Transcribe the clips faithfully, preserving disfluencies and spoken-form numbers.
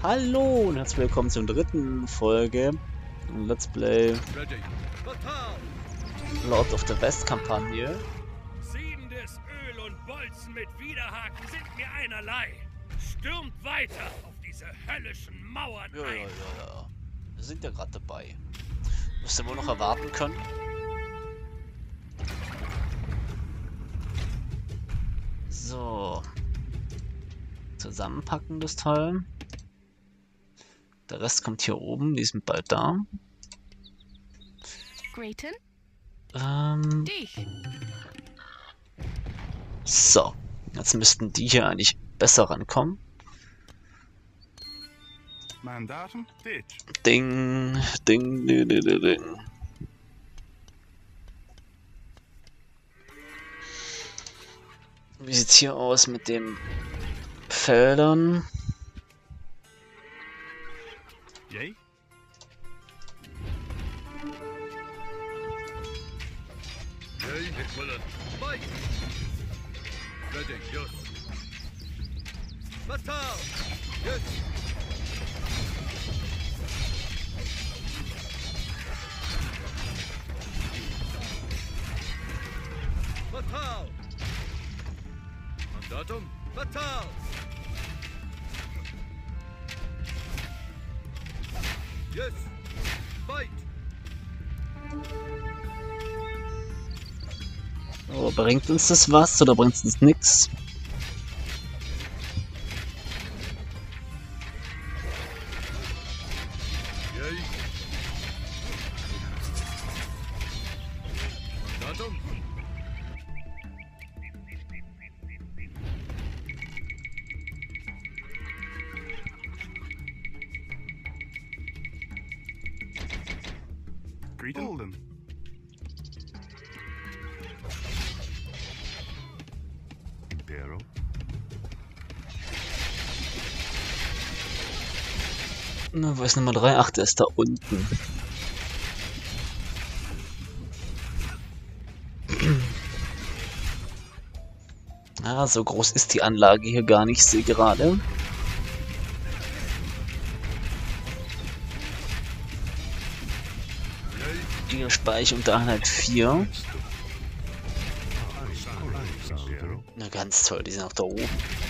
Hallo und herzlich willkommen zur dritten Folge Let's Play Lord of the West Kampagne. Siedendes Öl und Bolzen mit Widerhaken sind mir einerlei. Stürmt weiter auf diese höllischen Mauern Ja, ja, ein. ja, ja. Wir sind ja gerade dabei. Müsst ihr wohl noch erwarten können. So. Zusammenpacken das Teil. Der Rest kommt hier oben, die sind bald da. Grayton? Ähm, Dich. so. Jetzt müssten die hier eigentlich besser rankommen. Mandatum ditch. Ding, ding, ding, ding, ding, ding. Wie sieht's hier aus mit den Feldern? Yay. Yay, it will fight. Ready, yes. Fatal, yes. Fatal. Mandatum, fatal. Yes, fight. Oh, bringt uns das was oder bringt uns nichts? Yay. Mandatum. Greeting. Golden. Impero. Na, wo ist Nummer drei? Ach, der ist da unten. Ah, so groß ist die Anlage hier gar nicht, sehe gerade. Die Speicher unter Einheit vier. Na, ganz toll, die sind auch da oben.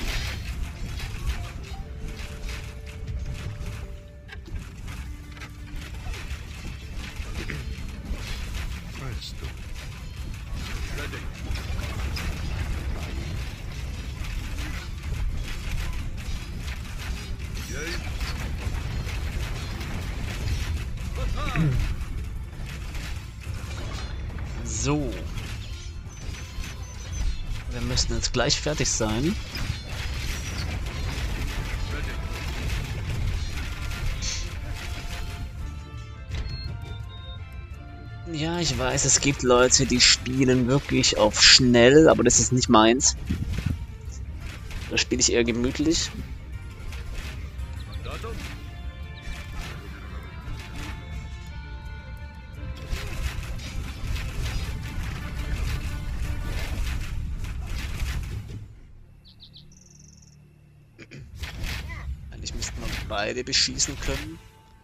Presto. Ready. Yay. Fatal. So. Wir müssen jetzt gleich fertig sein. Ja, ich weiß, es gibt Leute, die spielen wirklich auf schnell, aber das ist nicht meins. Da spiele ich eher gemütlich. Mandatum. Eigentlich müssten wir beide beschießen können.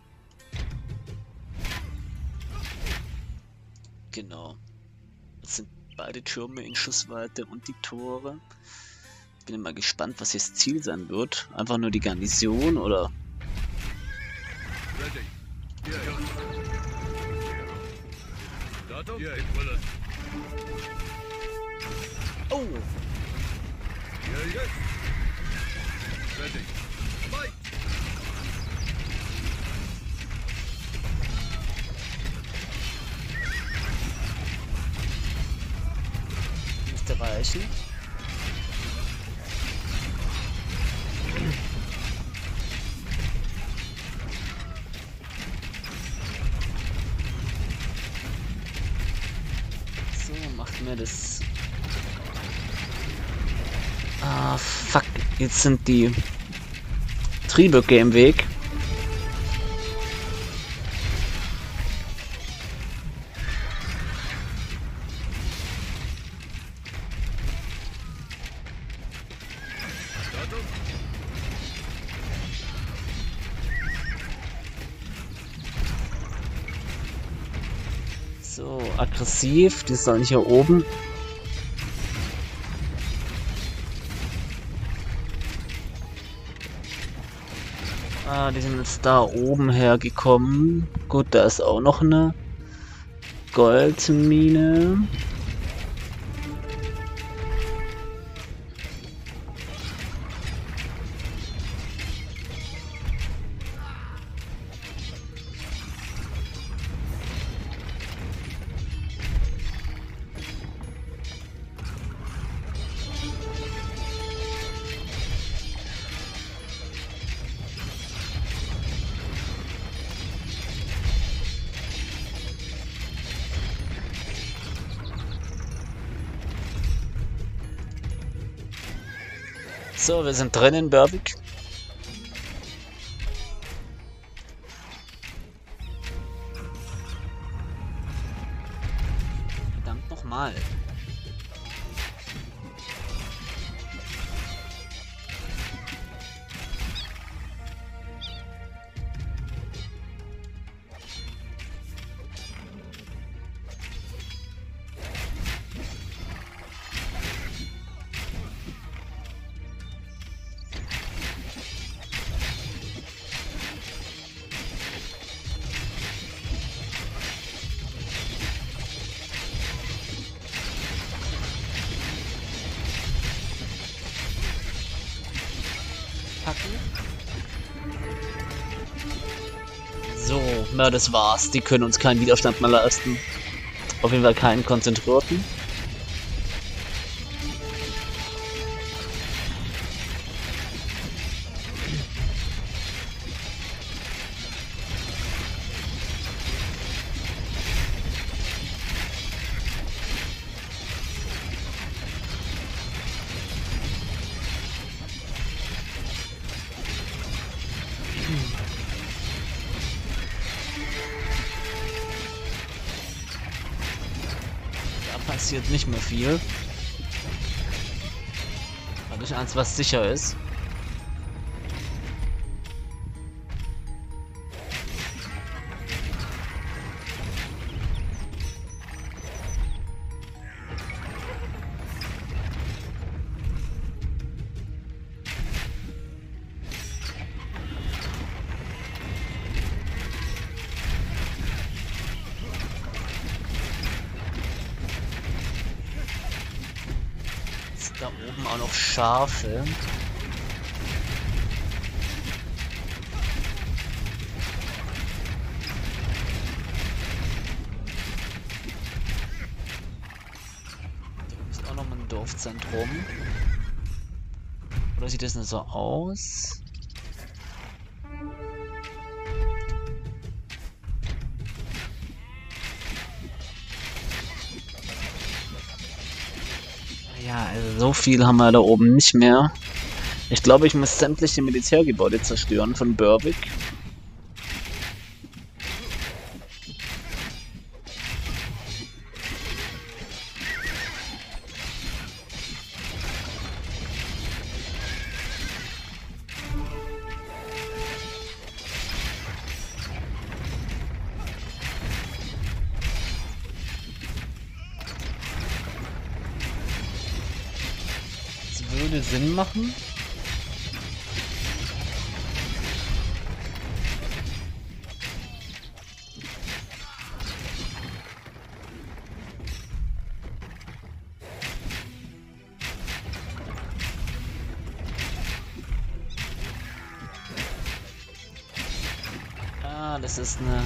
Genau. Das sind beide Türme in Schussweite und die Tore. Ich bin mal gespannt, was hier das Ziel sein wird. Einfach nur die Garnison oder... Ready. Yeah. Mandatum. Yeah, it will. Oh! Yeah, yes. Ready. Fight. Müsste reichen. So, macht mir das... Ah, fuck. Jetzt sind die Trieböcke im Weg. So, aggressiv. Die sollen hier oben. Ah, die sind jetzt da oben hergekommen. Gut, da ist auch noch eine Goldmine. So, wir sind drin in Berwick. Verdammt nochmal. So, na das war's. Die können uns keinen Widerstand mehr leisten. Auf jeden Fall keinen konzentrierten. Passiert nicht mehr viel. Habe ich eins, was sicher ist. Da oben auch noch Schafe. Da ist auch noch mal ein Dorfzentrum. Oder sieht das denn so aus? Ja, also so viel haben wir da oben nicht mehr. Ich glaube, ich muss sämtliche Militärgebäude zerstören von Berwick. Würde Sinn machen. Ah, das ist eine...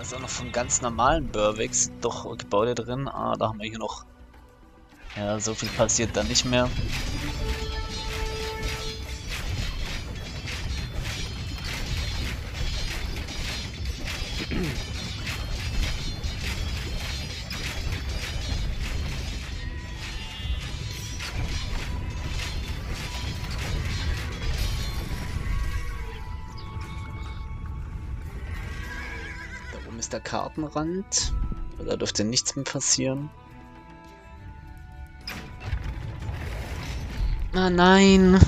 Also noch von ganz normalen Berwigs doch Gebäude drin. Ah, da haben wir hier noch. Ja, so viel passiert da nicht mehr. Da oben ist der Kartenrand. Da dürfte nichts mehr passieren. Ah nein!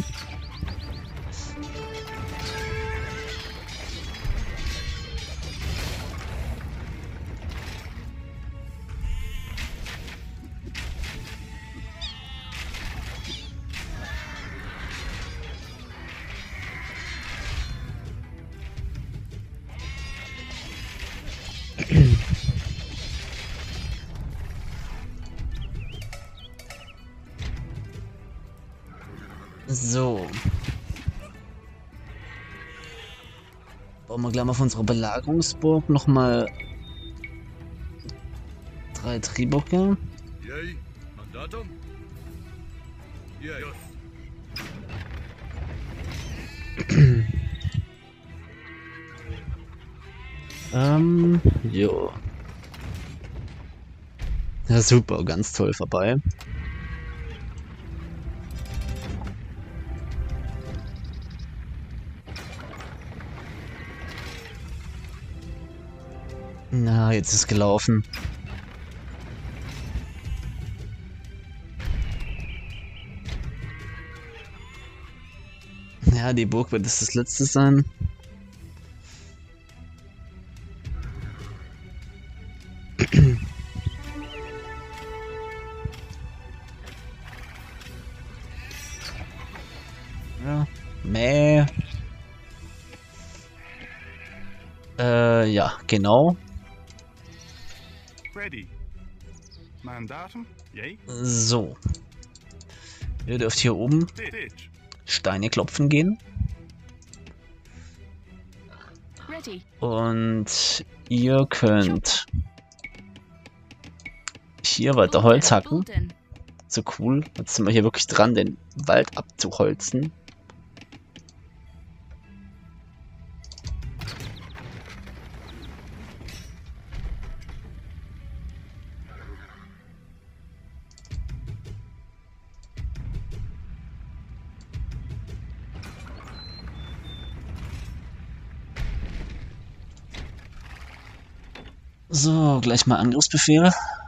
So. Bauen wir gleich mal auf unserer Belagerungsburg nochmal drei Tribucke. Yay, Mandatum? Yay. ähm, jo. Ja, super, ganz toll vorbei. Na, jetzt ist gelaufen. Ja, die Burg wird es das letzte sein. Ja, meh. Äh, ja, genau. Ready. Mandatum? Yay. So. Ihr dürft hier oben Ditch. Steine klopfen gehen. Ready. Und ihr könnt hier weiter Holz hacken. So cool. Jetzt sind wir hier wirklich dran, den Wald abzuholzen. So, gleich mal Angriffsbefehl.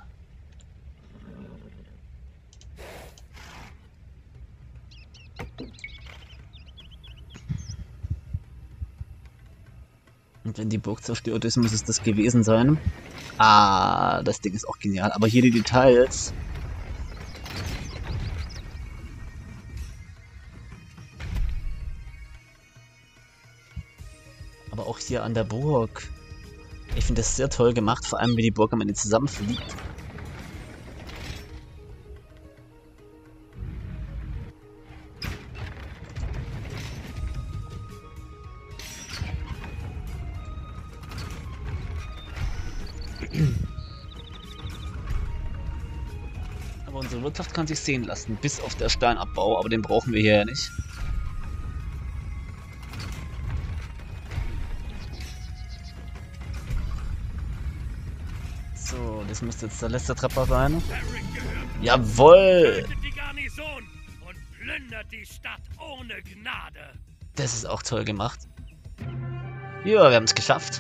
Und wenn die Burg zerstört ist, muss es das gewesen sein. Ah, das Ding ist auch genial. Aber hier die Details. Aber auch hier an der Burg. Ich finde das sehr toll gemacht, vor allem wie die Burg am Ende zusammenfliegt. Aber unsere Wirtschaft kann sich sehen lassen, bis auf der Steinabbau, aber den brauchen wir hier ja nicht. So, das müsste jetzt der letzte Treffer sein. Jawohl! Tötet die Garnison und plündert die Stadt ohne Gnade. Das ist auch toll gemacht. Ja, wir haben es geschafft.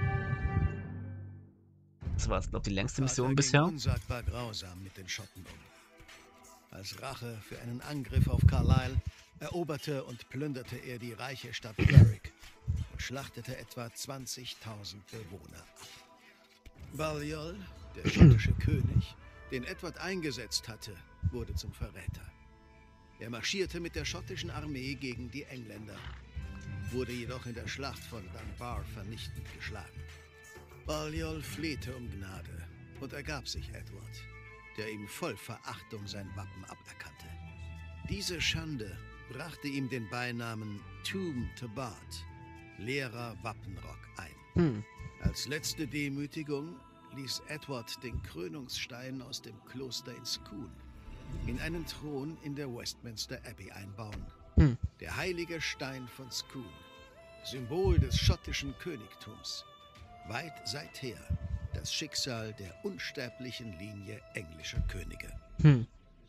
Das war jetzt, glaube ich, die längste Mission Vater bisher. ging unsagbar grausam mit den Schotten um. Als Rache für einen Angriff auf Carlisle eroberte und plünderte er die reiche Stadt Berwick und schlachtete etwa zwanzigtausend Bewohner ab. Balliol, der schottische König, den Edward eingesetzt hatte, wurde zum Verräter. Er marschierte mit der schottischen Armee gegen die Engländer, wurde jedoch in der Schlacht von Dunbar vernichtend geschlagen. Balliol flehte um Gnade und ergab sich Edward, der ihm voll Verachtung sein Wappen aberkannte. Diese Schande brachte ihm den Beinamen Tomb to Bard, leerer Wappenrock, ein. Hm. Als letzte Demütigung ließ Edward den Krönungsstein aus dem Kloster in Scone in einen Thron in der Westminster Abbey einbauen. Hm. Der heilige Stein von Scone, Symbol des schottischen Königtums. Weit seither das Schicksal der unsterblichen Linie englischer Könige. Hm.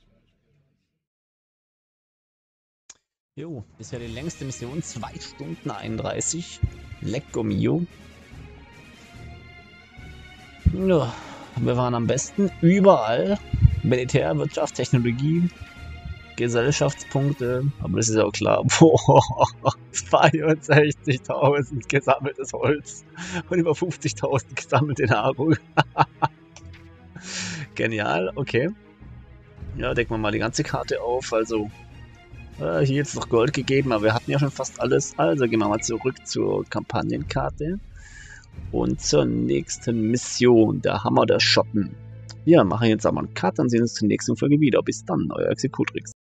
Jo, bisher die längste Mission, zwei Stunden einunddreißig. Lecco mio. Ja, wir waren am besten überall. Militär, Wirtschaft, Technologie, Gesellschaftspunkte, aber das ist auch klar. Boah, zweiundsechzigtausend gesammeltes Holz und über fünfzigtausend gesammelte Nahrung. Genial, okay. Ja, decken wir mal die ganze Karte auf. Also, äh, hier jetzt noch Gold gegeben, aber wir hatten ja schon fast alles. Also gehen wir mal zurück zur Kampagnenkarte und zur nächsten Mission, der Hammer der Schotten. Ja, machen jetzt aber einen Cut und sehen uns zur nächsten Folge wieder. Bis dann, euer Executrix.